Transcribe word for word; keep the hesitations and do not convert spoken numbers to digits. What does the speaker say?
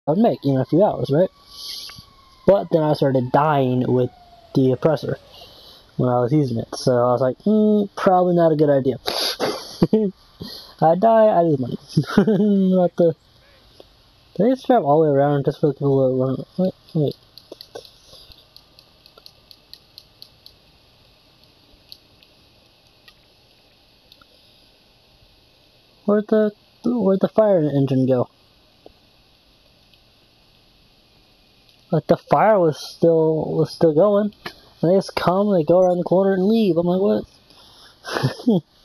I would make in a few hours, right? But then I started dying with the oppressor when I was using it, so I was like, mm, probably not a good idea. I die, I lose money. Not the. Did I just drive all the way around just for the people to run? Wait, wait. Where'd the where'd the fire engine go? Like the fire was still was still going. And they just come, they go around the corner and leave. I'm like, what?